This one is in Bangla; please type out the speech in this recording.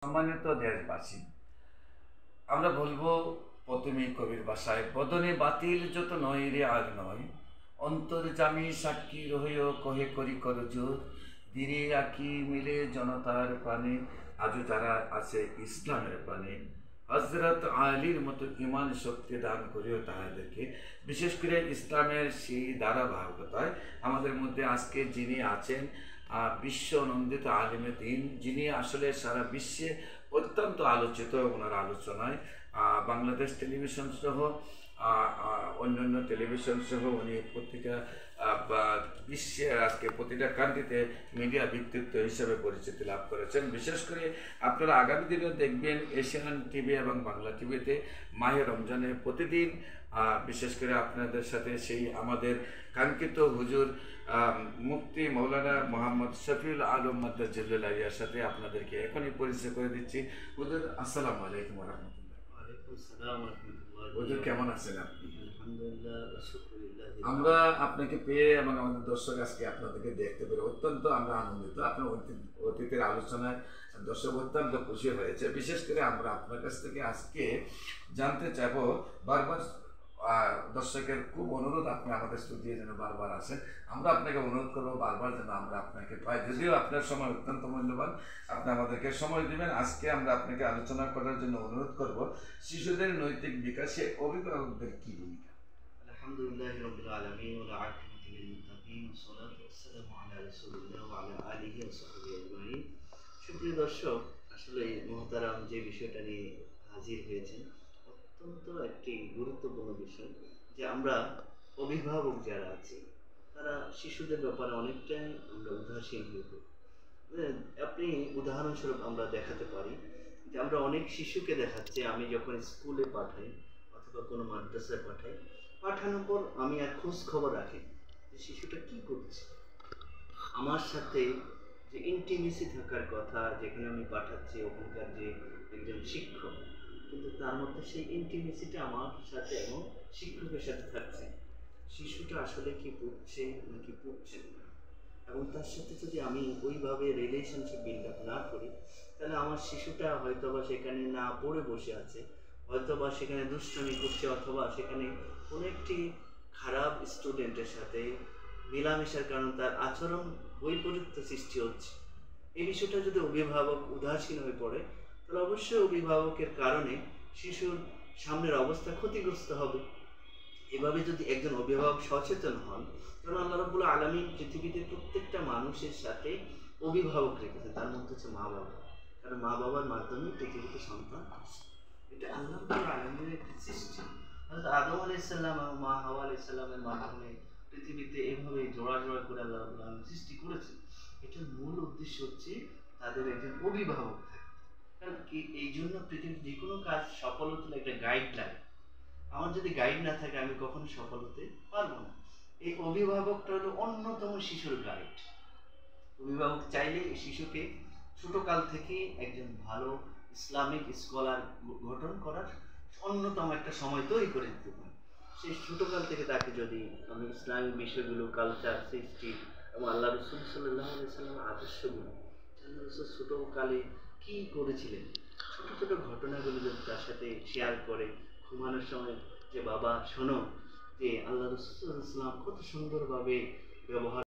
সম্মানিত দেশবাসী, আমরা বলবো প্রথমেই কবির ভাষায়, বদনে বাতিল যত নয় রে আর নয়, অন্তর্যামী সাক্ষী রহিও কহে করি করজোর, ধীরে আঁকি মিলে জনতার প্রাণে, আজও যারা আছে ইসলামের প্রাণে, হজরত আলীর মতো ইমান শক্তি দান করিও তাহাদেরকে। বিশেষ করে ইসলামের সেই ধারাবাহিকতায় আমাদের মধ্যে আজকে যিনি আছেন বিশ্ব নন্দিত আলিমে দিন, যিনি আসলে সারা বিশ্বে অত্যন্ত আলোচিত, ওনার আলোচনায় বাংলাদেশ টেলিভিশন সহ অন্যান্য টেলিভিশন সহ উনি প্রতিটা বিশ্বে আজকে প্রতিটা কান্ট্রিতে মিডিয়া ব্যক্তিত্ব হিসেবে পরিচিতি লাভ করেছেন। বিশেষ করে আপনারা আগামী দিনেও দেখবেন এশিয়ান টিভি এবং বাংলা টিভিতে মাহে রমজানে প্রতিদিন বিশেষ করে আপনাদের সাথে সেই আমাদের কাঙ্ক্ষিত হুজুর মুফতি মৌলানা মোহাম্মদ শফিউল আলম মাদ্দাজিল্লাহ আলিয়ার সাথে আপনাদেরকে এখনই পরিচয় করে দিচ্ছি। হুজুর আসসালামু আলাইকুম ওয়া রাহমাতুল্লাহ। ওয়ালাইকুম আসসালাম ওয়া রাহমাতুল্লাহ। হুজুর কেমন আছেন আপনি? আলহামদুলিল্লাহ ওয়া শুকরিল্লাহ। আমরা আপনাকে পেয়ে এবং আমাদের দর্শক আজকে আপনাদেরকে দেখতে পেরে অত্যন্ত আমরা আনন্দিত। আপনার অতীতের আলোচনায় দর্শক অত্যন্ত খুশি হয়েছে। বিশেষ করে আমরা আপনার কাছ থেকে আজকে জানতে চাইব, বারবার দর্শকের খুব অনুরোধ আপনি আমাদের স্টুডিও যেন বারবার আসেন। আমরা আপনাকে অনুরোধ করবো বারবার যেন আমরা আপনাকে পাই, যদিও আপনার সময় অত্যন্ত মূল্যবান, আপনি আমাদেরকে সময় দিবেন। আজকে আমরা আপনাকে আলোচনা করার জন্য অনুরোধ করব, শিশুদের নৈতিক বিকাশে অভিভাবকদের কী ভূমিকা? আলহামদুলিল্লাহি রাব্বিল আলামিন ওয়া আকিবাতু লিল মুত্তাকিন ওয়া সলাতু ওয়াসসালামু আলা রাসূলিল্লাহ ওয়া আলা আলিহি ওয়া সাহবিহি আজমাইন। সুপ্রিয় দর্শক, আসলে মুহতারাম যে বিষয়টা নিয়ে হাজির হয়েছেন অত্যন্ত একটি গুরুত্বপূর্ণ বিষয়, যে আমরা অভিভাবক যারা আছি তারা শিশুদের ব্যাপারে অনেকটাই আমরা উদাসীন হয়ে পড়ি। আপনি উদাহরণস্বরূপ আমরা দেখাতে পারি যে আমরা অনেক শিশুকে দেখাচ্ছি, আমি যখন স্কুলে পাঠাই অথবা কোনো মাদ্রাসায় পাঠাই, পাঠানোর পর আমি আর খোঁজ খবর রাখি যে শিশুটা কি করছে। আমার সাথে যে ইন্টিমেসি থাকার কথা, যেখানে আমি পাঠাচ্ছি ওখানকার যে একজন শিক্ষক, কিন্তু তার মধ্যে সেই ইন্টিমেসিটা আমার সাথে এবং শিক্ষকের সাথে থাকছে। শিশুটা আসলে কি পড়ছে নাকি পড়ছে না, এবং তার সাথে যদি আমি ওইভাবে রিলেশনশিপ বিল্ড আপ না করি, তাহলে আমার শিশুটা হয়তোবা সেখানে না পড়ে বসে আছে, হয়তোবা সেখানে দুষ্টামি করছে, অথবা সেখানে কোনো একটি খারাপ স্টুডেন্টের সাথে মেলামেশার কারণে তার আচরণ বৈপরীত্য সৃষ্টি হচ্ছে। এই বিষয়টা যদি অভিভাবক উদাসীন হয়ে পড়ে, তাহলে অবশ্যই অভিভাবকের কারণে শিশুর সামনের অবস্থা ক্ষতিগ্রস্ত হবে। এভাবে যদি একজন অভিভাবক সচেতন হন, কারণ আল্লাহ রাব্বুল আলামিন পৃথিবীতে প্রত্যেকটা মানুষের সাথে অভিভাবক রেখেছেন, তার মধ্যে হচ্ছে মা বাবা। কারণ মা বাবার মাধ্যমে পৃথিবীতে সন্তান আসে, এটা আল্লাহ রাব্বুল আলামিনের একটি সৃষ্টি। হযরত আদম আলাইহিস সালাম এবং মা হাওয়া আলাইহিস সালামের মাধ্যমে পৃথিবীতে এভাবে জোড়া জোড়া করে আল্লাহ রাব্বুল আলামিন সৃষ্টি করেছেন। এটার মূল উদ্দেশ্য হচ্ছে তাদের একজন অভিভাবক থাকে। কারণ কি, এই জন্য পৃথিবীর যে কোনো কাজ সফল হতে একটা গাইড লাগে। আমার যদি গাইড না থাকে আমি কখনো সফল হতে পারবো না। এই অভিভাবকটা হলো অন্যতম শিশুর গাইড। অভিভাবক চাইলে এই শিশুকে ছোটকাল থেকে একজন ভালো ইসলামিক স্কলার গঠন করার অন্যতম একটা সময় তৈরি করে দিতে পারে। সেই ছোটকাল থেকে তাকে যদি আমি ইসলামিক বিষয়গুলো, কালচার, সৃষ্টি এবং আল্লাহ রসুল সাল্লাল্লাহু আলাইহি ওয়াসাল্লামের আদর্শগুলো, আল্লাহ রসুল ছোটকালে কী করেছিলেন, ছোট ছোট ঘটনাগুলো যদি তার সাথে শেয়ার করে, ঘুমানোর সময় যে বাবা শোনো যে আল্লাহ রাসূল সাল্লাল্লাহু আলাইহি ওয়াসাল্লাম কত সুন্দরভাবে ব্যবহার